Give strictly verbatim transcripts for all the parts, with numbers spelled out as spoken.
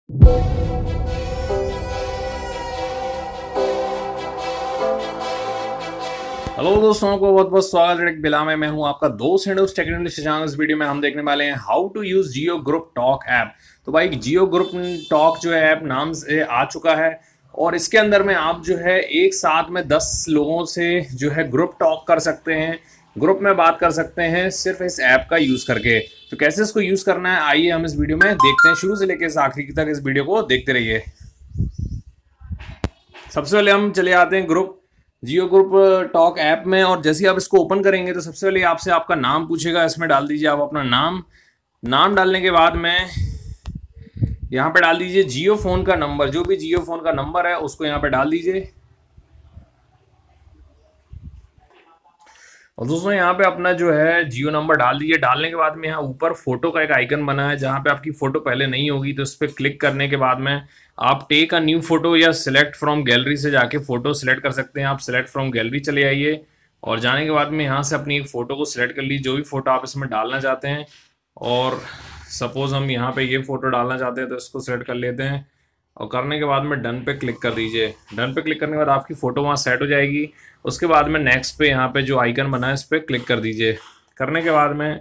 Hello दोस्तों को बहुत बहुत स्वागत है बिला में। मैं हूं आपका दोस्त एंड टेक्निकल शशांक। इस वीडियो में हम देखने वाले हैं how to use Jio group talk app. तो भाई जियो ग्रुप टॉक जो है ऐप नाम से आ चुका है और इसके अंदर में आप जो है एक साथ में दस लोगों से जो है ग्रुप टॉक कर सकते हैं, ग्रुप में बात कर सकते हैं सिर्फ इस ऐप का यूज करके। तो कैसे इसको यूज करना है आइए हम इस वीडियो में देखते हैं, शुरू से लेकर आखिरी तक इस वीडियो को देखते रहिए। सबसे पहले हम चले आते हैं group Jio group talk app में और जैसे ही आप इसको ओपन करेंगे तो सबसे पहले आपसे आपका नाम पूछेगा, इसमें डाल दीजिए आप अपना नाम। नाम डालने के बाद में यहाँ पे डाल दीजिए जियो फोन का नंबर, जो भी जियो फोन का नंबर है उसको यहाँ पे डाल दीजिए। और दोस्तों यहाँ पे अपना जो है जियो नंबर डाल दीजिए। डालने के बाद में यहाँ ऊपर फोटो का एक आइकन बना है, जहाँ पे आपकी फोटो पहले नहीं होगी तो इस पर क्लिक करने के बाद में आप टेक अ न्यू फोटो या सिलेक्ट फ्रॉम गैलरी से जाके फोटो सिलेक्ट कर सकते हैं। आप सिलेक्ट फ्रॉम गैलरी चले आइए और जाने के बाद में यहाँ से अपनी एक फोटो को सिलेक्ट कर लीजिए, जो भी फोटो आप इसमें डालना चाहते हैं। और सपोज हम यहाँ पे ये फोटो डालना चाहते हैं तो इसको सिलेक्ट कर लेते हैं और करने के बाद में डन पे क्लिक कर दीजिए। डन पे क्लिक करने के बाद आपकी फ़ोटो वहाँ सेट हो जाएगी। उसके बाद में नेक्स्ट पे यहाँ पे जो आइकन बना है इस पर क्लिक कर दीजिए। करने के बाद में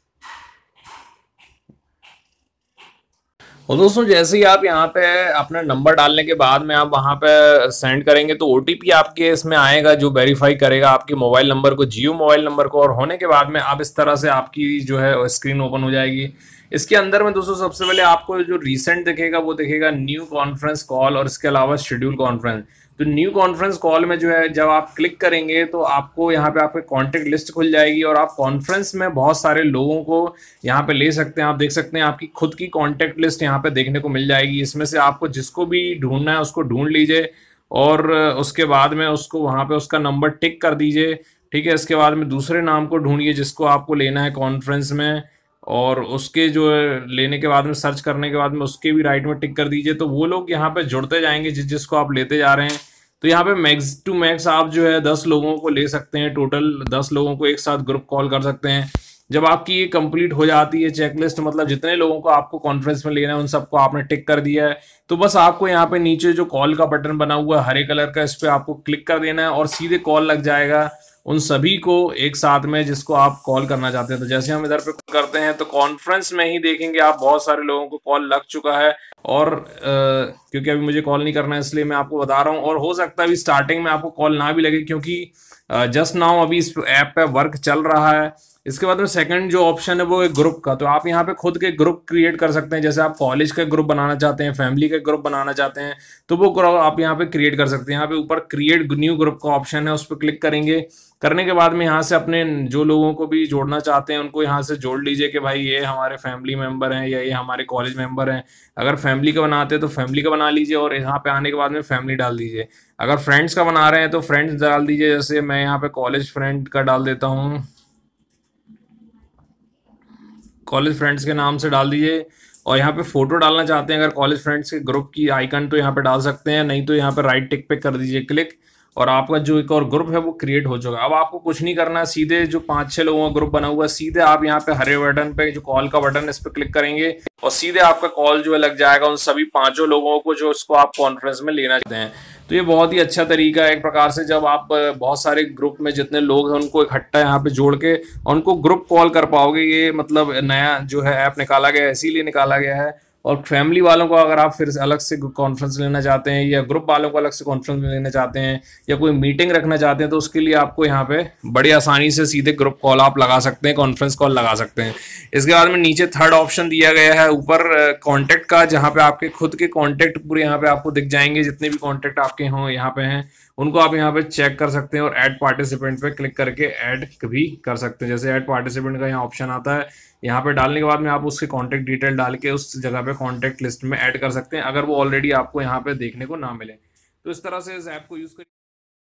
और दोस्तों जैसे ही आप यहाँ पे अपना नंबर डालने के बाद में आप वहाँ पे सेंड करेंगे तो ओटीपी आपके इसमें आएगा, जो वेरीफाई करेगा आपके मोबाइल नंबर को, जियो मोबाइल नंबर को। और होने के बाद में आप इस तरह से आपकी जो है स्क्रीन ओपन हो जाएगी। इसके अंदर में दोस्तों सबसे पहले आपको जो रिसेंट दिखेगा वो दिखेगा न्यू कॉन्फ्रेंस कॉल और इसके अलावा शेड्यूल कॉन्फ्रेंस। तो न्यू कॉन्फ्रेंस कॉल में जो है जब आप क्लिक करेंगे तो आपको यहाँ पे आपके कॉन्टेक्ट लिस्ट खुल जाएगी और आप कॉन्फ्रेंस में बहुत सारे लोगों को यहाँ पे ले सकते हैं। आप देख सकते हैं आपकी खुद की कॉन्टेक्ट लिस्ट यहाँ पे देखने को मिल जाएगी। इसमें से आपको जिसको भी ढूंढना है उसको ढूंढ लीजिए और उसके बाद में उसको वहाँ पे उसका नंबर टिक कर दीजिए। ठीक है, इसके बाद में दूसरे नाम को ढूंढिए जिसको आपको लेना है कॉन्फ्रेंस में और उसके जो लेने के बाद में सर्च करने के बाद में उसके भी राइट में टिक कर दीजिए। तो वो लोग यहाँ पे जुड़ते जाएंगे जिस जिसको आप लेते जा रहे हैं। तो यहाँ पे मैक्स टू मैक्स आप जो है दस लोगों को ले सकते हैं, टोटल दस लोगों को एक साथ ग्रुप कॉल कर सकते हैं। जब आपकी ये कंप्लीट हो जाती है चेकलिस्ट, मतलब जितने लोगों को आपको कॉन्फ्रेंस में लेना है उन सबको आपने टिक कर दिया है, तो बस आपको यहाँ पे नीचे जो कॉल का बटन बना हुआ है हरे कलर का, इस पर आपको क्लिक कर देना है और सीधे कॉल लग जाएगा उन सभी को एक साथ में जिसको आप कॉल करना चाहते हैं। तो जैसे हम इधर पे करते हैं तो कॉन्फ्रेंस में ही देखेंगे आप बहुत सारे लोगों को कॉल लग चुका है। और आ, क्योंकि अभी मुझे कॉल नहीं करना है इसलिए मैं आपको बता रहा हूँ। और हो सकता है अभी स्टार्टिंग में आपको कॉल ना भी लगे क्योंकि जस्ट नाउ अभी इस ऐप पे वर्क चल रहा है। इसके बाद में सेकंड जो ऑप्शन है वो है ग्रुप का। तो आप यहाँ पे खुद के ग्रुप क्रिएट कर सकते हैं। जैसे आप कॉलेज का ग्रुप बनाना चाहते हैं, फैमिली का ग्रुप बनाना चाहते हैं, तो वो ग्रुप आप यहाँ पे क्रिएट कर सकते हैं। यहाँ पे ऊपर क्रिएट न्यू ग्रुप का ऑप्शन है, उस पर क्लिक करेंगे। करने के बाद में यहाँ से अपने जो लोगों को भी जोड़ना चाहते हैं उनको यहाँ से जोड़ लीजिए कि भाई ये हमारे फैमिली मेंबर हैं या ये हमारे कॉलेज मेंबर हैं। अगर फैमिली का बनाते हैं तो फैमिली का बना लीजिए और यहाँ पे आने के बाद में फैमिली डाल दीजिए। अगर फ्रेंड्स का बना रहे हैं तो फ्रेंड्स डाल दीजिए। जैसे मैं यहाँ पे कॉलेज फ्रेंड का डाल देता हूँ, कॉलेज फ्रेंड्स के नाम से डाल दीजिए। और यहाँ पे फोटो डालना चाहते हैं अगर कॉलेज फ्रेंड्स के ग्रुप की आइकन तो यहाँ पे डाल सकते हैं, नहीं तो यहाँ पे राइट टिक पे कर दीजिए क्लिक और आपका जो एक और ग्रुप है वो क्रिएट हो चुका है। अब आपको कुछ नहीं करना, सीधे जो पांच छह लोगों का ग्रुप बना हुआ है सीधे आप यहाँ पे हरे बटन पे जो कॉल का बटन है इस पर क्लिक करेंगे और सीधे आपका कॉल जो है लग जाएगा उन सभी पांचों लोगों को जो इसको आप कॉन्फ्रेंस में लेना चाहते हैं। तो ये बहुत ही अच्छा तरीका है एक प्रकार से, जब आप बहुत सारे ग्रुप में जितने लोग हैं उनको इकट्ठा यहाँ पे जोड़ के उनको ग्रुप कॉल कर पाओगे। ये मतलब नया जो है ऐप निकाला गया है, इसीलिए निकाला गया है। और फैमिली वालों को अगर आप फिर अलग से कॉन्फ्रेंस लेना चाहते हैं या ग्रुप वालों को अलग से कॉन्फ्रेंस में लेना चाहते हैं या कोई मीटिंग रखना चाहते हैं तो उसके लिए आपको यहाँ पे बड़ी आसानी से सीधे ग्रुप कॉल आप लगा सकते हैं, कॉन्फ्रेंस कॉल लगा सकते हैं। इसके बाद में नीचे थर्ड ऑप्शन दिया गया है ऊपर कॉन्टेक्ट का, जहाँ पे आपके खुद के कॉन्टेक्ट पूरे यहाँ पे आपको दिख जाएंगे। जितने भी कॉन्टेक्ट आपके हों यहाँ पे हैं उनको आप यहाँ पे चेक कर सकते हैं और ऐड पार्टिसिपेंट पे क्लिक करके ऐड भी कर सकते हैं। जैसे ऐड पार्टिसिपेंट का यहाँ ऑप्शन आता है, यहाँ पे डालने के बाद में आप उसके कॉन्टेक्ट डिटेल डाल के उस जगह पे कॉन्टेक्ट लिस्ट में ऐड कर सकते हैं अगर वो ऑलरेडी आपको यहाँ पे देखने को ना मिले। तो इस तरह से इस ऐप को यूज कर